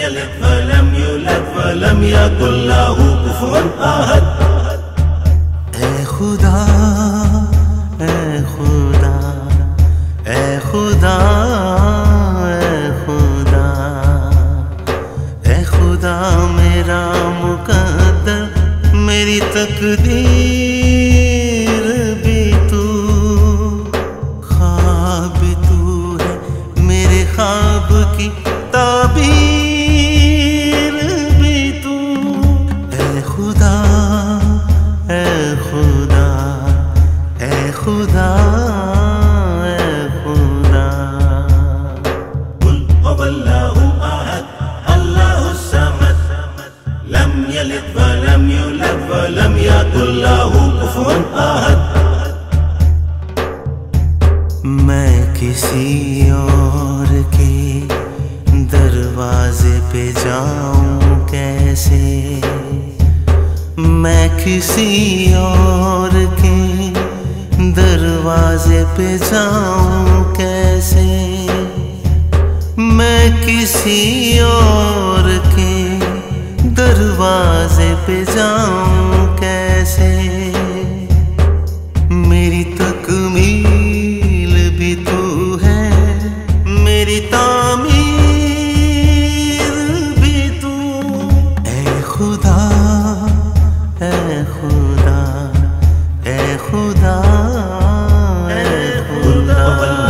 يلد ولم يولد ولم يكن له كفوا أحد. اے خدا اے خدا اے خدا اے خدا اے خدا میرا مقدر میری تقدیر بھی تو، خواب تو ہے میرے خواب کی تعبیر بھی تو. اے خدا اے خدا اے خدا اے خدا. قل هو الله أحد الله الصمد لم يلد ولم يولد ولم يكن له كفوا أحد. میں کسی اور کے دروازے پہ جاؤں کیسے، میں کسی اور کے دروازے پہ جاؤں کیسے، میں کسی اور کے دروازے پہ جاؤں کیسے. میری تکمیل بھی تو ہے میری تعمیر بھی تو. اے خدا اے خدا اے خدا اے خدا.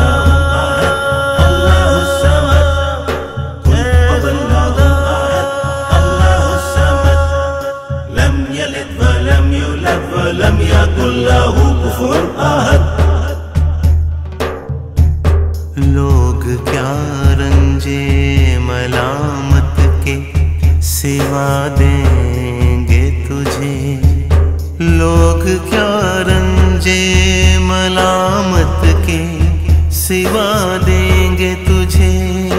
الله الصمد قل هو الله أحد الله الصمد لم يلد ولم يولد ولم يكن له كفوا أحد. لوگ کیا رنجے ملامت کے سوا دیں گے تجھے، لوگ کیا رنجے ملامت کے سوا دیں گے تجھے،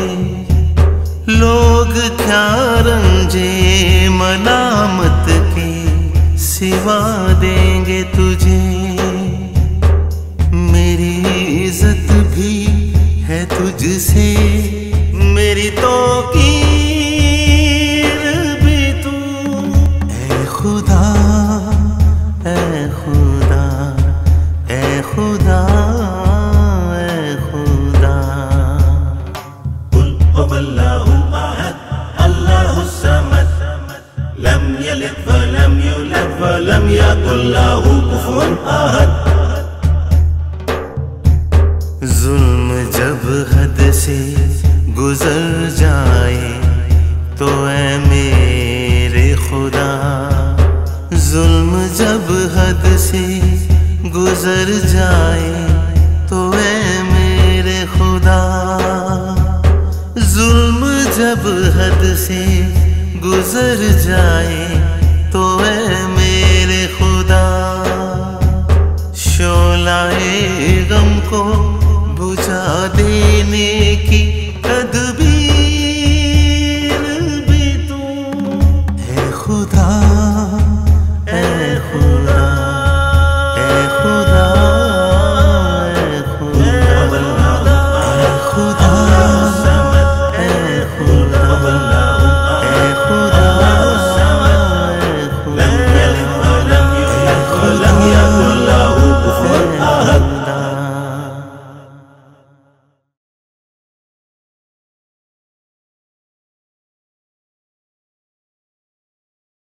لوگ کیا رنجے ملامت کے سوا دیں گے تجھے. میری عزت بھی ہے تجھ سے میری توقیر بھی تو. اے خدا اے خدا اے خدا اے خدا. قل هو الله أحد الله الصمد لم يلد ولم يولد ولم يكن له كفوا أحد. ظلم جب حد سے گزر جائے تو اے میرے خدا، ظلم جب حد سے گزر جائے تو اے میرے خدا، ظلم جب حد سے گزر جائے تو اے میرے خدا. شعلہ غم کو